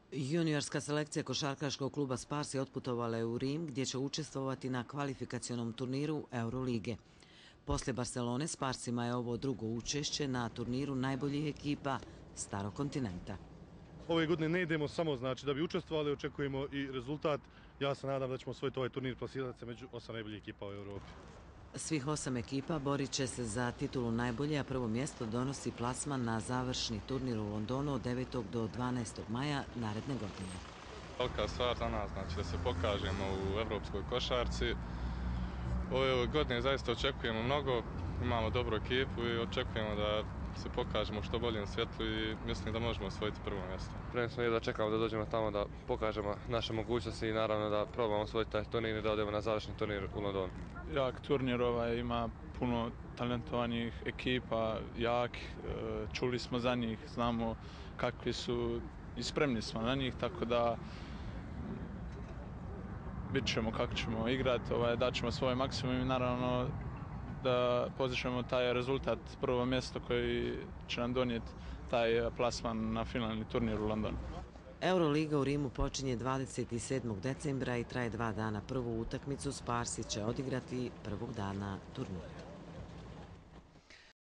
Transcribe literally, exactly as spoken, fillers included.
Juniorska selekcija košarkaškog kluba Spars je otputovala u Rim gdje će učestvovati na kvalifikacionom turniru Eurolige. Poslije Barcelone Sparsima je ovo drugo učešće na turniru najboljih ekipa Starog kontinenta. Ove godine ne idemo samo znači da bi učestvovali, očekujemo i rezultat. Ja se nadam da ćemo osvojiti ovaj turnir, plasirati se među osam najboljih ekipa u Europi. Svih osam ekipa borit će se za titulu najbolje, a prvo mjesto donosi plasman na završni turnir u Londonu od devetog do dvanaestog maja naredne godine. Velika stvar za nas, znači da se pokažemo u evropskoj košarci. Ove godine zaista očekujemo mnogo, imamo dobru ekipu i očekujemo da se pokažemo što bolje na svjetlu i mislim da možemo osvojiti prvo mjesto. Prvenstveno je da čekamo da dođemo tamo da pokažemo naše mogućnosti i naravno da probamo osvojiti taj turnir i da odemo na završni turnir u Londonu. Jak turnir ovaj, ima puno talentovanih ekipa, jak, čuli smo za njih, znamo kakvi su i spremni smo na njih, tako da bit ćemo kako ćemo igrati, ovaj, dat ćemo svoj maksimum i naravno da postižemo taj rezultat, prvo mjesto koji će nam donijeti taj plasman na finalni turnir u Londonu. Euroliga u Rimu počinje dvadeset sedmog decembra i traje dva dana. Prvu utakmicu Sparsi će odigrati prvog dana turnira.